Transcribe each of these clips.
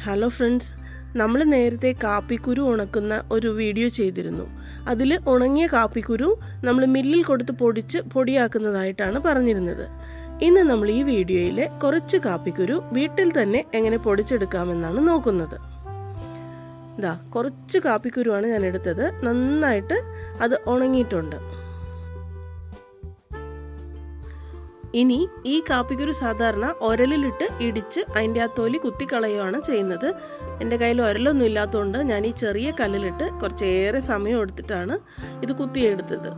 Hello friends, നമ്മൾ നേരത്തെ കാപ്പിക്കുരു ഉണക്കുന്ന ഒരു വീഡിയോ ചെയ്തിരുന്നു. അതിൽ ഉണങ്ങിയ കാപ്പിക്കുരു നമ്മൾ മില്ലിൽ കൊടുത്ത് പൊടിയാക്കുന്നതായിട്ടാണ് പറഞ്ഞിരുന്നത്. ഇന്ന് നമ്മൾ ഈ വീഡിയോയിൽ കുറച്ച് കാപ്പിക്കുരു വീട്ടിൽ തന്നെ എങ്ങനെ പൊടിച്ചെടുക്കാമെന്നാണ് നോക്കുന്നത്. ഇതാ കുറച്ച് കാപ്പിക്കുരുവാണ് ഞാൻ എടുത്തത്. നന്നായിട്ട് അത് ഉണങ്ങിയിട്ടുണ്ട്. ഇനി ഈ കാപ്പിക്കുരു സാധാരണ ഒരലിലിട്ട് ഇടിച്ച് അതിൻ്റെ ആ തൊലി കുത്തിക്കളയുകയാണ് ചെയ്യുന്നത്. എൻ്റെ കയ്യിൽ ഒരലൊന്നും ഇല്ലാത്തതുകൊണ്ട് ഞാൻ ഈ ചെറിയ കല്ലിലിട്ട് കുറച്ചേറെ സമയം എടുത്തിട്ടാണ് ഇത് കുത്തിയെടുത്തത്.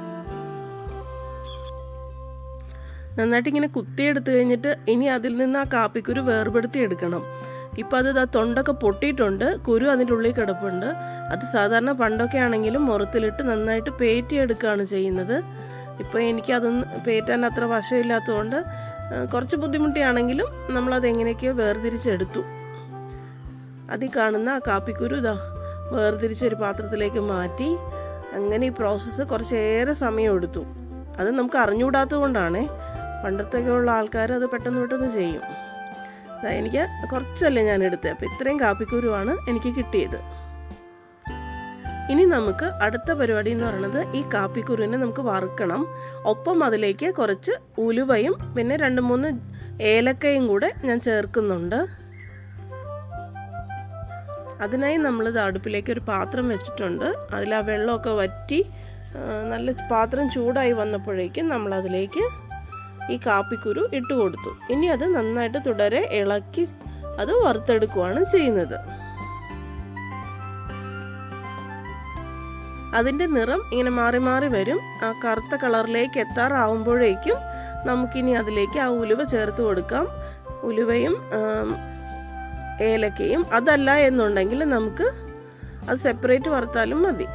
നന്നായിട്ട് ഇങ്ങനെ കുത്തിയെടുത്ത് കഴിഞ്ഞിട്ട് ഇനി അതിൽ നിന്ന് ആ കാപ്പിക്കുരു വേർപെടുത്തി എടുക്കണം. ഇപ്പം അത് തൊണ്ടൊക്കെ പൊട്ടിയിട്ടുണ്ട്, കുരു അതിൻ്റെ ഉള്ളിൽ കിടപ്പുണ്ട്. അത് സാധാരണ പണ്ടൊക്കെ ആണെങ്കിലും മുറത്തിലിട്ട് നന്നായിട്ട് പേറ്റിയെടുക്കുകയാണ് ചെയ്യുന്നത്. ഇപ്പോൾ എനിക്കതൊന്നും പേറ്റാൻ അത്ര വശമില്ലാത്തതുകൊണ്ട് കുറച്ച് ബുദ്ധിമുട്ടിയാണെങ്കിലും നമ്മളത് എങ്ങനെയൊക്കെയോ വേർതിരിച്ചെടുത്തു. അതിൽ കാണുന്ന ആ കാപ്പിക്കുരു ഇതാ വേർതിരിച്ചൊരു പാത്രത്തിലേക്ക് മാറ്റി. അങ്ങനെ ഈ പ്രോസസ്സ് കുറച്ചേറെ സമയം എടുത്തു. അത് നമുക്ക് അറിഞ്ഞുകൂടാത്തത് കൊണ്ടാണേ. പണ്ടത്തൊക്കെ ഉള്ള ആൾക്കാർ അത് പെട്ടെന്ന് ചെയ്യും. എനിക്ക് കുറച്ചല്ലേ ഞാൻ എടുത്തത്, അപ്പോൾ ഇത്രയും കാപ്പിക്കുരുവാണ് എനിക്ക് കിട്ടിയത്. ഇനി നമുക്ക് അടുത്ത പരിപാടി എന്ന് പറയുന്നത് ഈ കാപ്പിക്കുരുവിനെ നമുക്ക് വറുക്കണം. ഒപ്പം അതിലേക്ക് കുറച്ച് ഉലുവയും പിന്നെ 2-3 ഏലക്കയും കൂടെ ഞാൻ ചേർക്കുന്നുണ്ട്. അതിനായി നമ്മളിത് അടുപ്പിലേക്ക് ഒരു പാത്രം വെച്ചിട്ടുണ്ട്. അതിൽ ആ വെള്ളമൊക്കെ വറ്റി നല്ല പാത്രം ചൂടായി വന്നപ്പോഴേക്കും നമ്മളതിലേക്ക് ഈ കാപ്പിക്കുരു ഇട്ട് കൊടുത്തു. ഇനി അത് നന്നായിട്ട് തുടരെ ഇളക്കി അത് വറുത്തെടുക്കുകയാണ് ചെയ്യുന്നത്. അതിൻ്റെ നിറം ഇങ്ങനെ മാറി മാറി വരും. ആ കറുത്ത കളറിലേക്ക് എത്താറാവുമ്പോഴേക്കും നമുക്കിനി അതിലേക്ക് ആ ഉലുവ ചേർത്ത് കൊടുക്കാം. ഉലുവയും ഏലക്കയും. അതല്ല എന്നുണ്ടെങ്കിൽ നമുക്ക് അത് സെപ്പറേറ്റ് വറുത്താലും മതി.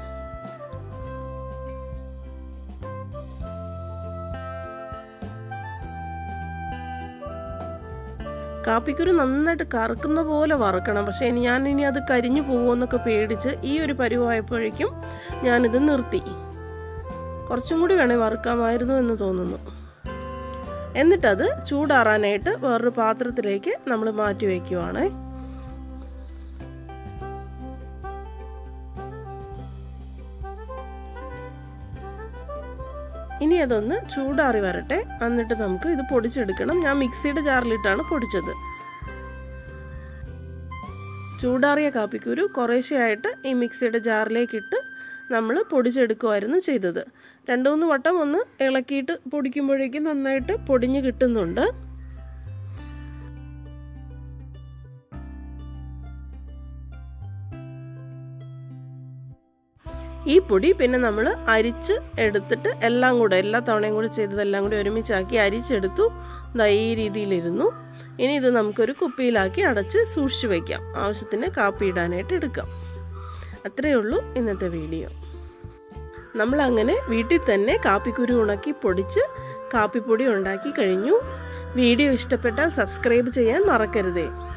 കാപ്പിക്കുരു നന്നായിട്ട് കറക്കുന്ന പോലെ വറുക്കണം. പക്ഷേ ഞാനിനി അത് കരിഞ്ഞു പോകുമെന്നൊക്കെ പേടിച്ച് ഈ ഒരു പരുവായപ്പോഴേക്കും ഞാനിത് നിർത്തി. കുറച്ചും കൂടി വേണേൽ വറുക്കാമായിരുന്നു എന്ന് തോന്നുന്നു. എന്നിട്ടത് ചൂടാറാനായിട്ട് വേറൊരു പാത്രത്തിലേക്ക് നമ്മൾ മാറ്റി വയ്ക്കുവാണേ. ഇനി അതൊന്ന് ചൂടാറി വരട്ടെ. എന്നിട്ട് നമുക്ക് ഇത് പൊടിച്ചെടുക്കണം. ഞാൻ മിക്സിയുടെ ജാറിലിട്ടാണ് പൊടിച്ചത്. ചൂടാറിയ കാപ്പിക്കുരു കുറേശ്ശെയായിട്ട് ഈ മിക്സിയുടെ ജാറിലേക്കിട്ട് നമ്മൾ പൊടിച്ചെടുക്കുമായിരുന്നു ചെയ്തത്. 2-3 വട്ടം ഒന്ന് ഇളക്കിയിട്ട് പൊടിക്കുമ്പോഴേക്കും നന്നായിട്ട് പൊടിഞ്ഞ് കിട്ടുന്നുണ്ട്. ഈ പൊടി പിന്നെ നമ്മൾ അരിച്ച് എടുത്തിട്ട് എല്ലാ തവണയും കൂടി ചെയ്തതെല്ലാം കൂടി ഒരുമിച്ചാക്കി അരിച്ചെടുത്തു. ഈ രീതിയിലിരുന്നു. ഇനി ഇത് നമുക്കൊരു കുപ്പിയിലാക്കി അടച്ച് സൂക്ഷിച്ചു വയ്ക്കാം. ആവശ്യത്തിന് കാപ്പി ഇടാനായിട്ട് എടുക്കാം. അത്രയേ ഉള്ളൂ ഇന്നത്തെ വീഡിയോ. നമ്മളങ്ങനെ വീട്ടിൽ തന്നെ കാപ്പിക്കുരു ഉണക്കി പൊടിച്ച് കാപ്പിപ്പൊടി ഉണ്ടാക്കി കഴിഞ്ഞു. വീഡിയോ ഇഷ്ടപ്പെട്ടാൽ സബ്സ്ക്രൈബ് ചെയ്യാൻ മറക്കരുതേ.